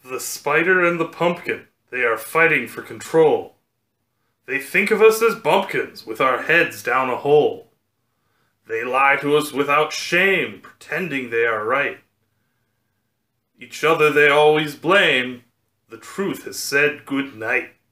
The spider and the pumpkin, they are fighting for control. They think of us as bumpkins with our heads down a hole. They lie to us without shame, pretending they are right. Each other they always blame. The truth has said good night.